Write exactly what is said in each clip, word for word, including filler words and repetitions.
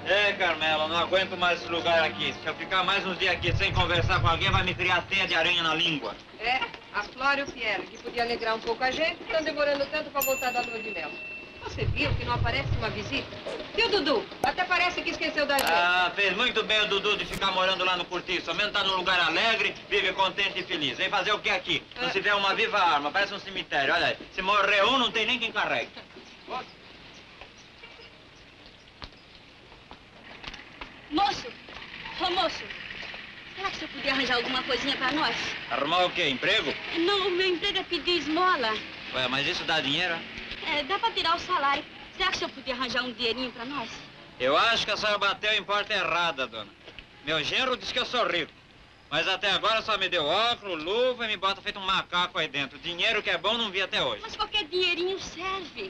É, Carmela, não aguento mais esse lugar aqui. Se eu ficar mais uns dias aqui sem conversar com alguém, vai me criar teia de aranha na língua. É, a Flora e o Pierre, que podia alegrar um pouco a gente, estão demorando tanto para voltar da lua de mel. Você viu que não aparece uma visita? E o Dudu? Até parece que esqueceu da gente. Ah, fez muito bem o Dudu de ficar morando lá no Cortiço. Ao menos tá num lugar alegre, vive contente e feliz. Vem fazer o que aqui? Não se vê uma viva arma, parece um cemitério. Olha aí, se morrer um, não tem nem quem carregue. Moço! Ô, moço! Será que você podia arranjar alguma coisinha pra nós? Arrumar o quê? Emprego? Não, o meu emprego é pedir esmola. Ué, mas isso dá dinheiro? É, dá pra tirar o salário. Será que o senhor podia arranjar um dinheirinho pra nós? Eu acho que a senhora bateu em porta errada, dona. Meu genro diz que eu sou rico. Mas até agora só me deu óculos, luva e me bota feito um macaco aí dentro. Dinheiro que é bom não vi até hoje. Mas qualquer dinheirinho serve.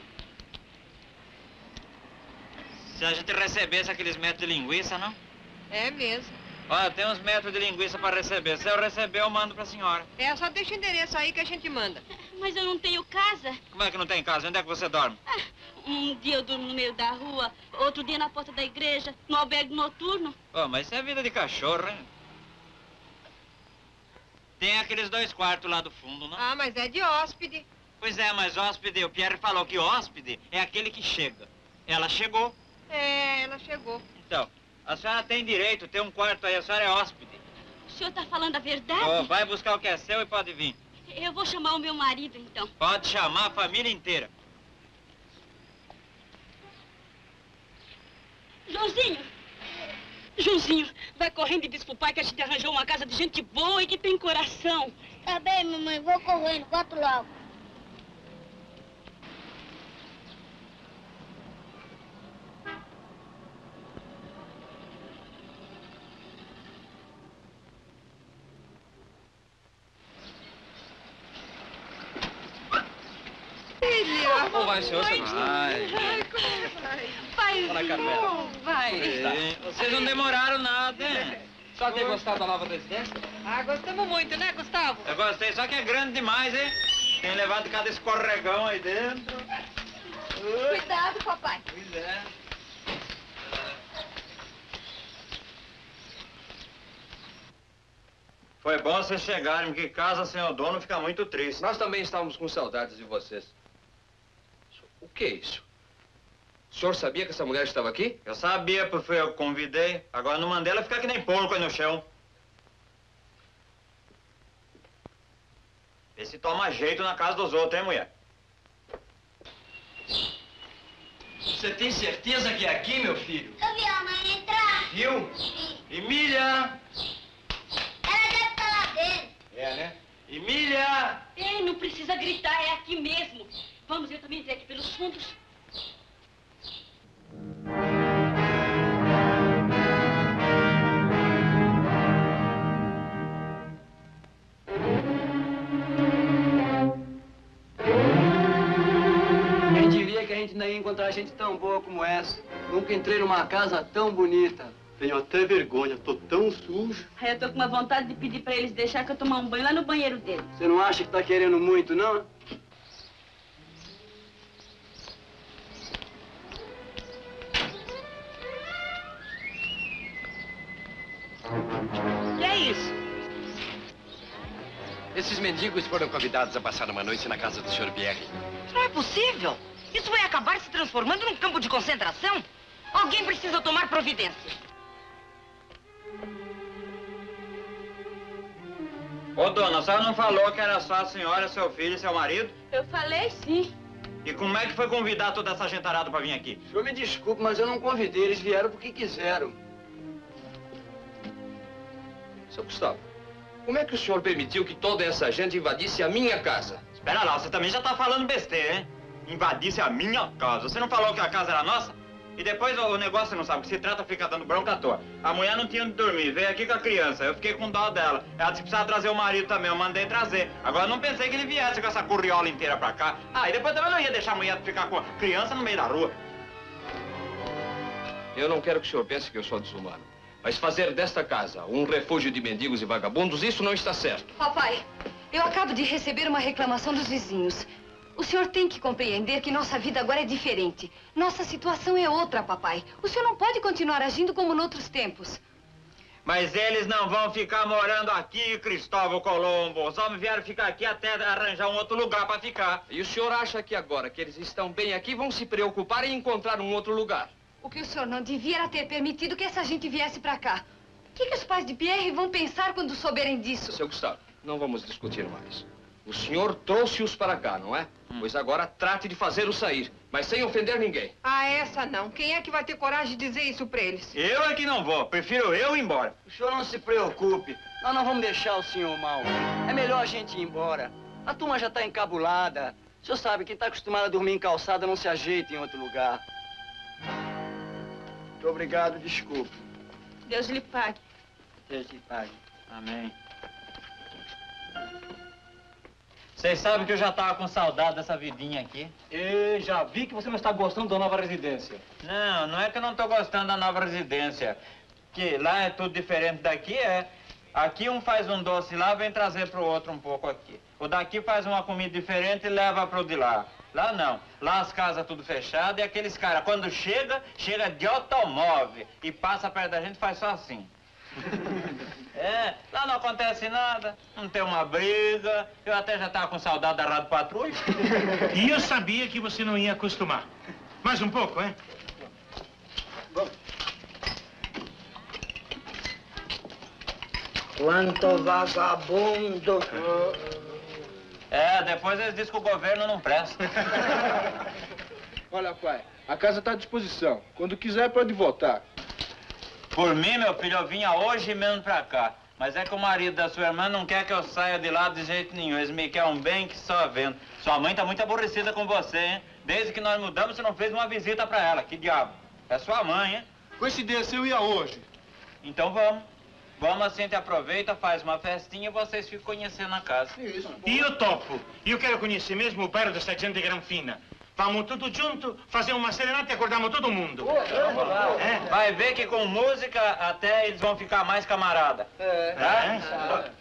Se a gente recebesse aqueles metros de linguiça, não? É mesmo. Ó, tem uns metros de linguiça para receber. Se eu receber, eu mando pra senhora. É, só deixa o endereço aí que a gente manda. Mas eu não tenho casa. Como é que não tem casa? Onde é que você dorme? Ah, um dia eu durmo no meio da rua, outro dia na porta da igreja, no albergue noturno. Ó, mas isso é vida de cachorro, hein? Tem aqueles dois quartos lá do fundo, não? Ah, mas é de hóspede. Pois é, mas hóspede, o Pierre falou que hóspede é aquele que chega. Ela chegou. É, ela chegou. Então, a senhora tem direito, tem um quarto aí, a senhora é hóspede. O senhor tá falando a verdade? Oh, vai buscar o que é seu e pode vir. Eu vou chamar o meu marido, então. Pode chamar a família inteira. Joãozinho! Joãozinho, vai correndo e diz pro pai que a gente arranjou uma casa de gente boa e que tem coração. Tá bem, mamãe, vou correndo, volto logo. Filha! Como vai, senhor? Vai. Ai, como vai? Pai, Olha, Carmela. vai. Sim, vocês não demoraram nada, hein? Só tem gostado da nova residência? Ah, gostamos muito, né, Gustavo? Eu gostei, só que é grande demais, hein? Tem levado cada escorregão aí dentro. Cuidado, papai. Pois é. Foi bom vocês chegarem, porque casa sem o dono fica muito triste. Nós também estávamos com saudades de vocês. O que é isso? O senhor sabia que essa mulher estava aqui? Eu sabia, porque foi eu que convidei. Agora não mandei ela ficar que nem porco aí no chão. Vê se toma jeito na casa dos outros, hein, mulher? Você tem certeza que é aqui, meu filho? Eu vi a mãe entrar. Viu? Emília! Ela deve estar lá dentro. É, né? Emília! Ei, não precisa gritar, é aqui mesmo. Vamos, eu também entrei aqui pelos fundos. Quem diria que a gente não ia encontrar gente tão boa como essa? Nunca entrei numa casa tão bonita. Tenho até vergonha, tô tão sujo. Aí eu tô com uma vontade de pedir pra eles deixar que eu tomar um banho lá no banheiro dele. Você não acha que tá querendo muito, não? Que é isso? Esses mendigos foram convidados a passar uma noite na casa do senhor Pierre. Não é possível. Isso vai acabar se transformando num campo de concentração. Alguém precisa tomar providência. Ô, dona, a senhora não falou que era só a senhora, seu filho e seu marido? Eu falei sim. E como é que foi convidar toda essa gentarada pra vir aqui? O senhor me desculpe, mas eu não convidei. Eles vieram porque quiseram. Seu Gustavo, como é que o senhor permitiu que toda essa gente invadisse a minha casa? Espera lá, você também já tá falando besteira, hein? Invadisse a minha casa. Você não falou que a casa era nossa? E depois o negócio, você não sabe, o que se trata fica dando bronca à toa. A mulher não tinha onde dormir, veio aqui com a criança. Eu fiquei com dó dela. Ela disse que precisava trazer o marido também, eu mandei trazer. Agora eu não pensei que ele viesse com essa curriola inteira pra cá. Ah, e depois também não ia deixar a mulher ficar com a criança no meio da rua. Eu não quero que o senhor pense que eu sou desumano. Mas fazer desta casa um refúgio de mendigos e vagabundos, isso não está certo. Papai, eu acabo de receber uma reclamação dos vizinhos. O senhor tem que compreender que nossa vida agora é diferente. Nossa situação é outra, papai. O senhor não pode continuar agindo como noutros tempos. Mas eles não vão ficar morando aqui, Cristóvão Colombo. Os homens vieram ficar aqui até arranjar um outro lugar para ficar. E o senhor acha que agora que eles estão bem aqui, vão se preocupar em encontrar um outro lugar? O que o senhor não devia era ter permitido que essa gente viesse para cá. O que, que os pais de Pierre vão pensar quando souberem disso? Seu Gustavo, não vamos discutir mais. O senhor trouxe-os para cá, não é? Hum. Pois agora trate de fazê-los sair, mas sem ofender ninguém. Ah, essa não. Quem é que vai ter coragem de dizer isso para eles? Eu é que não vou. Prefiro eu ir embora. O senhor não se preocupe. Nós não vamos deixar o senhor mal. É melhor a gente ir embora. A turma já está encabulada. O senhor sabe, quem está acostumado a dormir em calçada não se ajeita em outro lugar. Muito obrigado, desculpe. Deus lhe pague. Deus lhe pague. Amém. Vocês sabem que eu já estava com saudade dessa vidinha aqui. E já vi que você não está gostando da nova residência. Não, não é que eu não estou gostando da nova residência. Que lá é tudo diferente daqui, é. Aqui um faz um doce lá, vem trazer pro outro um pouco aqui. O daqui faz uma comida diferente e leva pro de lá. Lá não. Lá as casas tudo fechadas e aqueles caras, quando chega, chega de automóvel e passa perto da gente, faz só assim. É, lá não acontece nada, não tem uma briga. Eu até já tava com saudade da Rádio Patrulha. E eu sabia que você não ia acostumar. Mais um pouco, hein? Quanto vagabundo! É, depois eles dizem que o governo não presta. Olha, pai, a casa está à disposição. Quando quiser, pode voltar. Por mim, meu filho, eu vinha hoje mesmo pra cá. Mas é que o marido da sua irmã não quer que eu saia de lá de jeito nenhum. Eles me querem um bem que só vendo. Sua mãe tá muito aborrecida com você, hein? Desde que nós mudamos, você não fez uma visita pra ela. Que diabo? É sua mãe, hein? Coincidência, eu ia hoje. Então vamos. Vamos assim, a gente aproveita, faz uma festinha e vocês ficam conhecendo a casa. Isso. E eu topo. Eu quero conhecer mesmo o bairro dessa gente granfina. Vamos tudo junto, fazer uma serenata e acordamos todo mundo. É. Vai ver que com música até eles vão ficar mais camarada. É. Tá? É.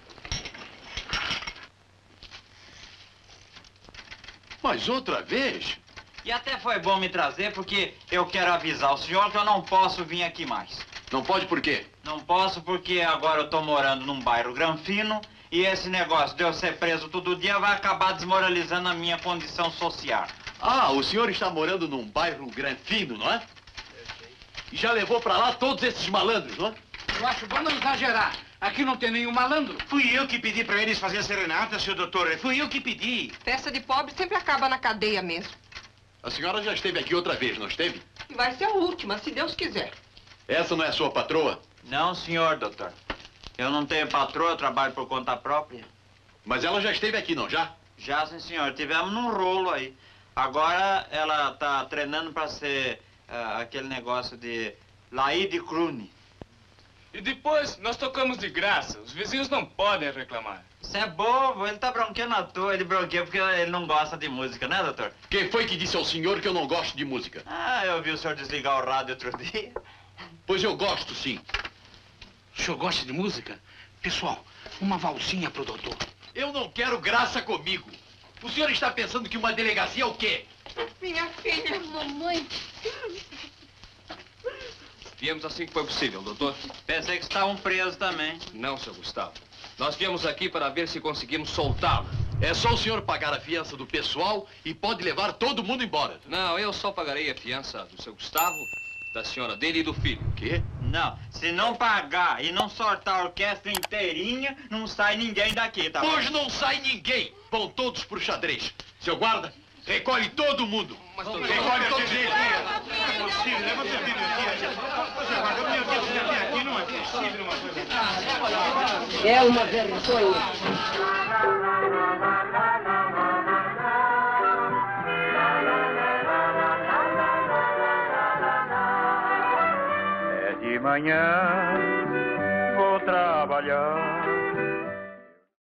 Mas outra vez? E até foi bom me trazer porque eu quero avisar o senhor que eu não posso vir aqui mais. Não pode por quê? Não posso porque agora eu tô morando num bairro granfino e esse negócio de eu ser preso todo dia vai acabar desmoralizando a minha condição social. Ah, o senhor está morando num bairro granfino, não é? E já levou pra lá todos esses malandros, não é? Eu acho bom não exagerar. Aqui não tem nenhum malandro. Fui eu que pedi pra eles fazer a serenata, seu doutor. Fui eu que pedi. Festa de pobre sempre acaba na cadeia mesmo. A senhora já esteve aqui outra vez, não esteve? E vai ser a última, se Deus quiser. Essa não é a sua patroa? Não, senhor, doutor. Eu não tenho patroa, eu trabalho por conta própria. Mas ela já esteve aqui, não já? Já, sim, senhor. Tivemos num rolo aí. Agora ela tá treinando pra ser uh, aquele negócio de Laide Crune. E depois nós tocamos de graça. Os vizinhos não podem reclamar. Isso é bobo, ele tá bronqueando à toa. Ele bronqueia porque ele não gosta de música, né, doutor? Quem foi que disse ao senhor que eu não gosto de música? Ah, eu vi o senhor desligar o rádio outro dia. Pois eu gosto, sim. O senhor gosta de música? Pessoal, uma valsinha pro doutor. Eu não quero graça comigo. O senhor está pensando que uma delegacia é o quê? Minha filha, mamãe. Viemos assim que foi possível, doutor. Pensei que estavam presos também. Não, seu Gustavo. Nós viemos aqui para ver se conseguimos soltá-lo. É só o senhor pagar a fiança do pessoal e pode levar todo mundo embora. Não, eu só pagarei a fiança do seu Gustavo, da senhora dele e do filho. O quê? Não, se não pagar e não soltar a orquestra inteirinha, não sai ninguém daqui, tá bom? Hoje não sai ninguém. Vão todos pro xadrez. Seu guarda, recolhe todo mundo. Mas, doutor, recolhe todos eles. Não é possível, leva seu filho aqui. Você guarda, meu Deus, você tem aqui, não é possível uma coisa assim. É uma vergonha. É de manhã, vou trabalhar.